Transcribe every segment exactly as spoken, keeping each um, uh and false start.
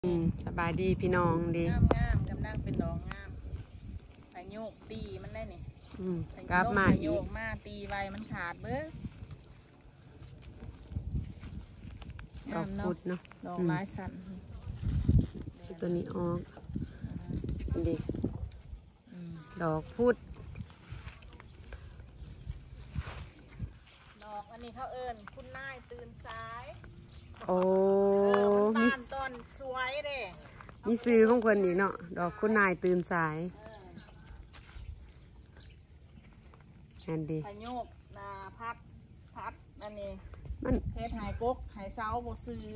อืมสบายดีพี่น้องดีงามงามกำลังเป็นดอกงามพายุตีมันได้นี่อืมกลับมาอีกมาตีใบมันขาดเบ้อดอกพุดเนาะดอกไม้สันสิตัวนี้ออกดีดอกพุดดอกอันนี้เขาเอิญคุณนายตื่นสายโอ้มีต้นสวยเด้มีซื้อของคนอีกเนาะดอกคุณนายตื่นสายแอนดีพายุนาพัดพัดอันนี้มันเพชรหายกกหายเสาโบซื้อ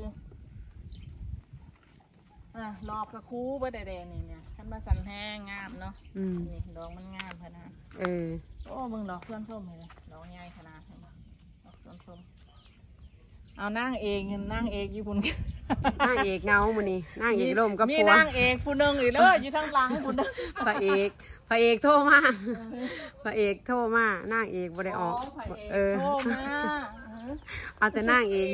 อ่ะรอบกระคู้บ่ได้แดงนี่เนี่ยขั้นมาสันแห้งงามเนาะนี่ดอกมันงามขนาดเออโอ้มึงดอกส้นส้มเลยดอกใหญ่ขนาดดอกส้นส้มเอานั่งเองนั่งเอกอยู่คุณนั่งเอกเงามันนี่นั่งเอกร่มกับผัวมีนั่งเอกผู้นึงอีกเลยอยู่ทางหลังผู้นึงพระเอกพระเอกโทรมาพระเอกโทรมานั่งเอกบ่ได้ออกเออโทรมาเอาแต่นั่งเอก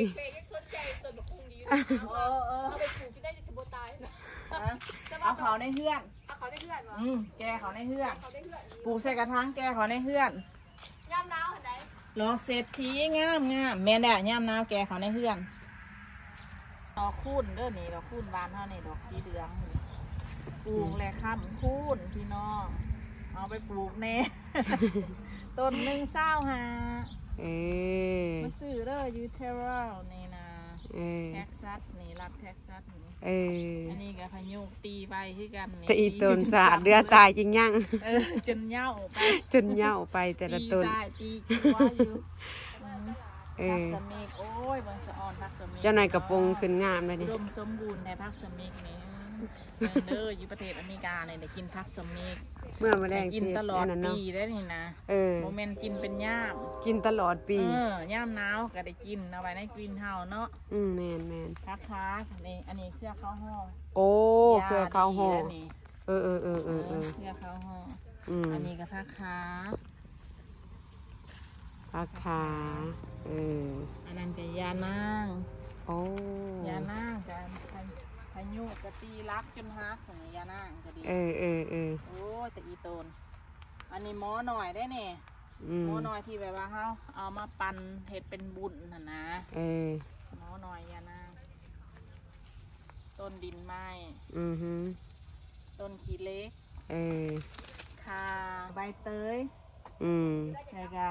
เอาเขาในเฮือนเอาเขาในเฮือนอืมแกเขาในเฮือนปลูกใส่กระถางแกเขาในเฮือนย่ำน้าวเห็นไหมรอเศรษฐีงามงามแม่แด่ย่ำน้าวแกเขาในเฮือนดอกคูนเด้อนี่ดอกคูนบานเท่านี่ดอกสีเหลืองปลูกแหละครับคูนพี่น้องเอาไปปลูกแน่ต้นหนึ่งเศร้าฮะเออมาซื้อเด้อยูเทอรัลนี่นะแท็กซัสนี่รับแท็กซัสนี่เอออันนี้กับพายุตีไปที่กันนี่ตีต้นสาดเรือตายจริงยังเออจนเน่าไปจนเน่าไปแต่ละต้นตีกว่าอยู่เออพักสมิกโอ้ยบางสะออนพักสมิกเจ้านายกระโปรงขึ้นงามเลยนี่รวมสมบูรณ์ในพักสมิกนี่เด้ออยู่ประเทศอเมริกาเนี่ยได้กินพักสมิกเมื่อมาแรงกินตลอดปีได้นี่นะโมเมนต์กินเป็นย่ามกินตลอดปีเออย่ามหนาวก็ได้กินเอาไว้ในกรีนเฮาส์เนาะอืมแมนแมนพักค้านี่อันนี้เครือข้าวห่อโอ้เครือข้าวห่อเออเออเออเออเออเครือข้าวห่ออันนี้ก็พักค้าพักขาเอออันนั้นเป็นยานางโอ้ยานางกันพายุกะตีรักจนฮักของยานางก็ดีเออเออเออโอ้แต่อีโตนอันนี้หมอหน่อยได้เนี่ยหมอหน่อยที่แบบว่าเขาเอามาปั่นเห็ดเป็นบุญน่ะนะเออหมอหน่อยยานางต้นดินไม้อือฮึต้นขี้เล็กเออคาใบเตยอืมแล้วก็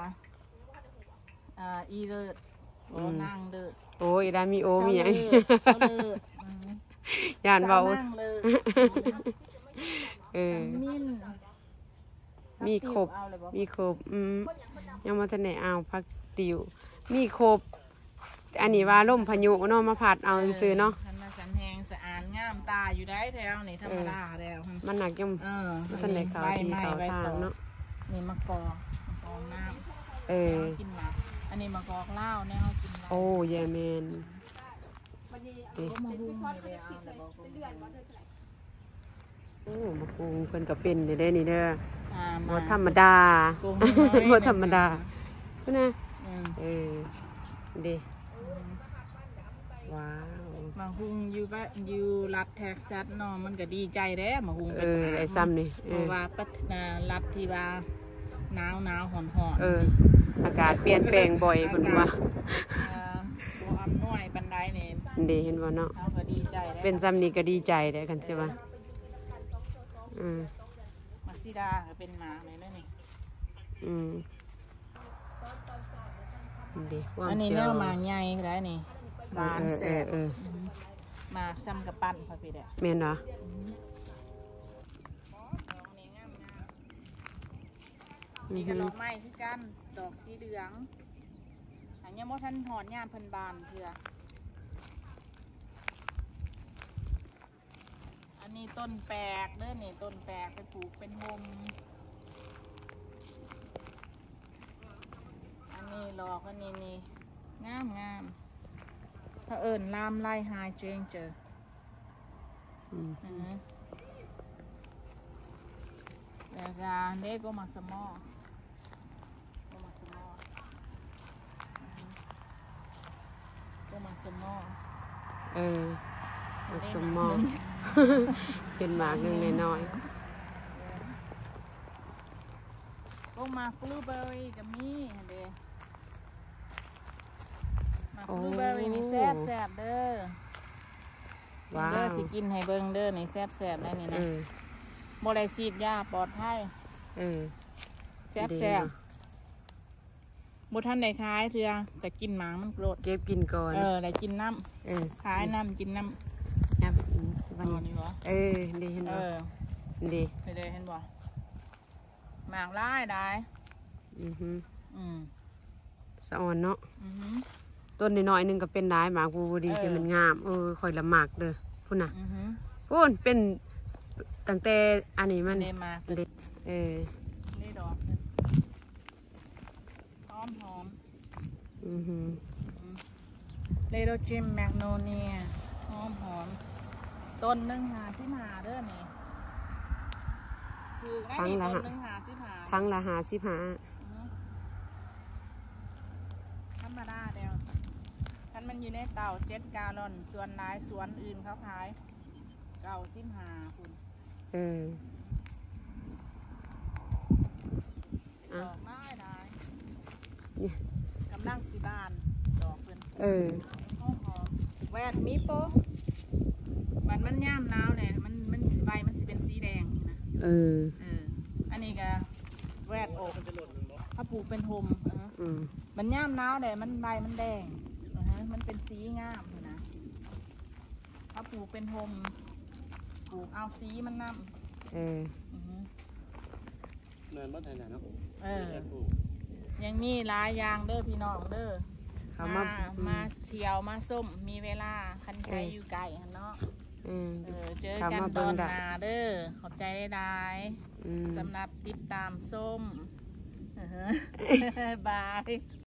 อ่าอีเลิศโอ้นางเลิศโอ้ยดามีโอมีอย่างยานเบาเออมีครบมีครบอืมยังมาทันไหนเอาพักติวมีครบอันนี้ว่าล่มพายุเนาะมาผัดเอาซื้อเนาะมาสันแหงสะอาดงามตาอยู่ได้แถวนี่ธรรมดาแล้วมันหนักยังมาทันไหนเขาดีเขาทางเนาะนี่มะกอกมะกอกน้ำเออกินมาอันนี้มะกอกเหล้าเนี่ยเขากินโอ้ยแมนก็มาหุ้มเลยเอาแต่บอกโอ้มาปรุงเพิ่นกับเป็นได้นี่เด้อหมดธรรมดาหมดธรรมดาพี่นะเออดีว้าวมาหุ้มอยู่บ้านอยู่รัฐแท็กซัสเนาะมันก็ดีใจแด้มาหุ้มเออไอ้ซ้ำนี่เพราะว่าปัตนารัฐที่ว่าหนาวหนาวหอนหอนเอออากาศเปลี่ยนแปลงบ่อยคนว่าตัวอำนวยบันไดเนี่ยดีเห็นบ่เนาะเป็นซ้ำนี่ก็ดีใจได้กันใช่ป่ะอืมมาซิดาเป็นหมาไหมนั่นนี่อืมดีอันนี้เนี่ยหมาใหญ่ได้นี่บานแสบมาซ้ำกับปั้นพอพี่เด้อเมนเหรอนี่ก็ดอกไม้ที่กันดอกสีเหลืองอันนี้มดท่านหอนยามพันบานเพื่ออันนี้ต้นแปลกเด้อนี่ต้นแปลกไปปลูกเป็นวงอันนี้หลอกอันนี้นี่งามงามถ้าเอิญลามไล่ไฮเจงเจอแล้วก็เด็กก็มาสมอก็มาสมอก็มาสมอเออหมากสมมองเป็นหมากหนึ่งน้อยก็มาบลูเบอร์รี่กับมีเด้มาบลูเบอร์รี่นี่แซ่บแซ่บเด้อว้าวเด้อสิกินให้เบิ่งเด้อนี่แซ่บแซ่บได้นี่นะโมไดซีดยาปลอดภัยแซ่บแซ่บบุท่านได้ขายเถื่อแต่กินหมามันโกรธเก็บกินก่อนเออได้กินน้ำขายน้ำกินน้ำน้ำวันนี้วะเออดีเห็นบ่ดีไปเลยเห็นบ่หมากไล่ได้อือฮึอืมสะอ่อนเนาะอือฮึต้นน้อยๆนึงก็เป็นได้หมากบูดีจะมันงามเออคอยละหมากเด้อพุ่นน่ะพุ่นเป็นตั้งแต่อันนี้มันเด็กเออนี่ดอกหอมหอมอือฮึเลโดจิมแมกโนเนียหอมหอมต้นนึงหาที่มาเด้อนี่คือทั้งละหาทั้งละหาสิบหาธรรมดาเดียวท่านมันอยู่ในเต่าเจ็ดกาลอนส่วนนายสวนอื่นเขาขายเก่าสิบหาคุณเออดอกไม้ได้กำลังสีบานดอกเป็นเออหอมหอมแวดมีโปมันมันย่ามน้าวเลยมันมันสีใบมันสีเป็นสีแดงนะเออเอออันนี้ก็แวดโอกถ้าปลูกเป็นโฮมมันย่ามน้าวเลยมันใบมันแดงนะฮะมันเป็นสีงามนะถ้าปลูกเป็นโฮมปลูกเอาสีมันน้ำเออเนินบ้านไทยไหนเนาะเออยังมีหลายอย่างเด้อพี่น้องเด้อมามาเที่ยวมาส้มมีเวลาคันไกลอยู่ไกลเนาะเออเจอกันตอนหน้าเด้อขอบใจได้ๆสำหรับติดตามส้มบาย